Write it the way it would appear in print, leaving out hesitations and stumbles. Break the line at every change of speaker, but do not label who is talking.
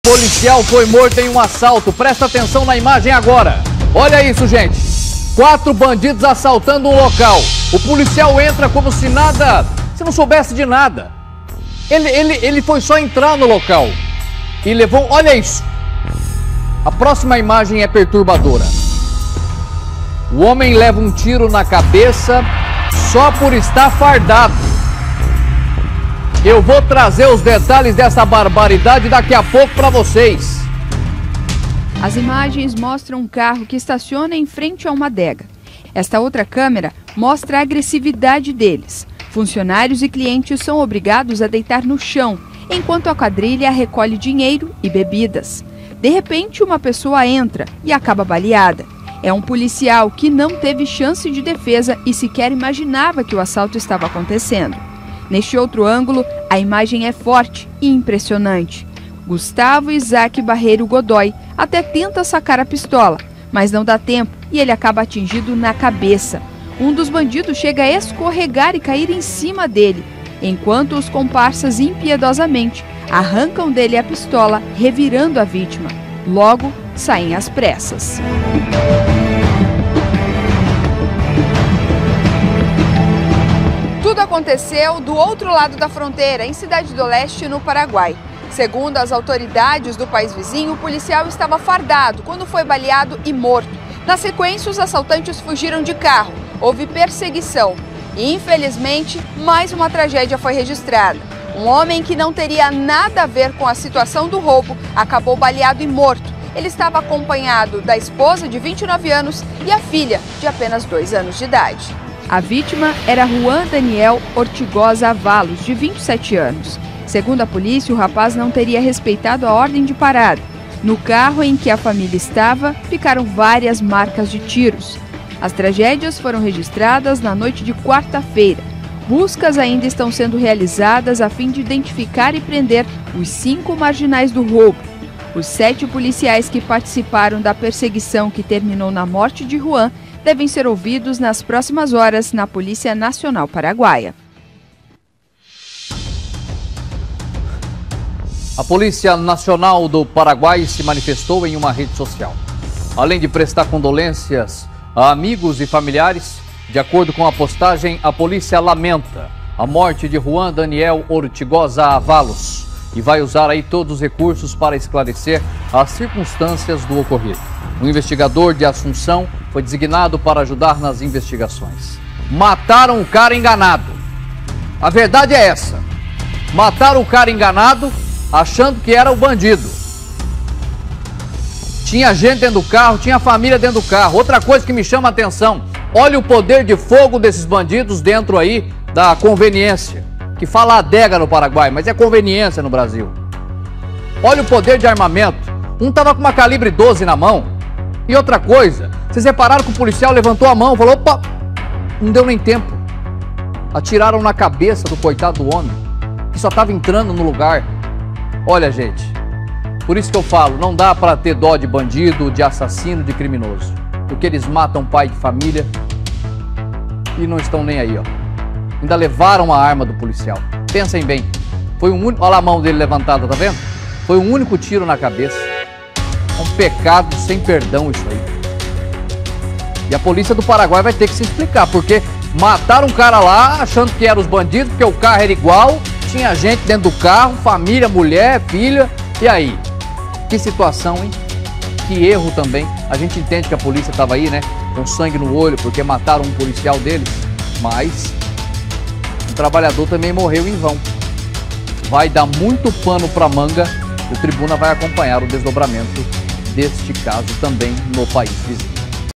Policial foi morto em um assalto. Presta atenção na imagem agora. Olha isso, gente. 4 bandidos assaltando um local. O policial entra como se nada, se não soubesse de nada. Ele foi só entrar no local e levou, olha isso. A próxima imagem é perturbadora. O homem leva um tiro na cabeça só por estar fardado. Eu vou trazer os detalhes dessa barbaridade daqui a pouco para vocês.
As imagens mostram um carro que estaciona em frente a uma adega. Esta outra câmera mostra a agressividade deles. Funcionários e clientes são obrigados a deitar no chão, enquanto a quadrilha recolhe dinheiro e bebidas. De repente, uma pessoa entra e acaba baleada. É um policial que não teve chance de defesa e sequer imaginava que o assalto estava acontecendo. Neste outro ângulo, a imagem é forte e impressionante. Gustavo Isaac Barreiro Godoy até tenta sacar a pistola, mas não dá tempo e ele acaba atingido na cabeça. Um dos bandidos chega a escorregar e cair em cima dele, enquanto os comparsas impiedosamente arrancam dele a pistola, revirando a vítima. Logo, saem às pressas. Tudo aconteceu do outro lado da fronteira, em Cidade do Leste, no Paraguai. Segundo as autoridades do país vizinho, o policial estava fardado quando foi baleado e morto. Na sequência, os assaltantes fugiram de carro. Houve perseguição e, infelizmente, mais uma tragédia foi registrada. Um homem que não teria nada a ver com a situação do roubo acabou baleado e morto. Ele estava acompanhado da esposa de 29 anos e a filha de apenas 2 anos de idade. A vítima era Juan Daniel Ortigosa Avalos, de 27 anos. Segundo a polícia, o rapaz não teria respeitado a ordem de parada. No carro em que a família estava, ficaram várias marcas de tiros. As tragédias foram registradas na noite de quarta-feira. Buscas ainda estão sendo realizadas a fim de identificar e prender os 5 marginais do roubo. Os 7 policiais que participaram da perseguição que terminou na morte de Juan devem ser ouvidos nas próximas horas na Polícia Nacional Paraguaia.
A Polícia Nacional do Paraguai se manifestou em uma rede social. Além de prestar condolências a amigos e familiares, de acordo com a postagem, a polícia lamenta a morte de Juan Daniel Ortigosa Avalos e vai usar aí todos os recursos para esclarecer as circunstâncias do ocorrido. Um investigador de Assunção foi designado para ajudar nas investigações. Mataram o cara enganado. A verdade é essa. Mataram o cara enganado, achando que era o bandido. Tinha gente dentro do carro, tinha família dentro do carro. Outra coisa que me chama a atenção, olha o poder de fogo desses bandidos dentro aí da conveniência. Que fala adega no Paraguai, mas é conveniência no Brasil. Olha o poder de armamento. Um tava com uma calibre 12 na mão. E outra coisa, vocês repararam que o policial levantou a mão, falou, opa, não deu nem tempo. Atiraram na cabeça do coitado do homem, que só estava entrando no lugar. Olha, gente, por isso que eu falo, não dá para ter dó de bandido, de assassino, de criminoso. Porque eles matam pai de família e não estão nem aí, ó. Ainda levaram a arma do policial. Pensem bem, foi um único... Olha a mão dele levantada, tá vendo? Foi um único tiro na cabeça. É um pecado sem perdão isso aí. E a polícia do Paraguai vai ter que se explicar, porque mataram um cara lá achando que eram os bandidos, porque o carro era igual, tinha gente dentro do carro, família, mulher, filha. E aí? Que situação, hein? Que erro também. A gente entende que a polícia estava aí, né? Com sangue no olho, porque mataram um policial deles. Mas o trabalhador também morreu em vão. Vai dar muito pano para manga. O Tribuna vai acompanhar o desdobramento deste caso também no país vizinho.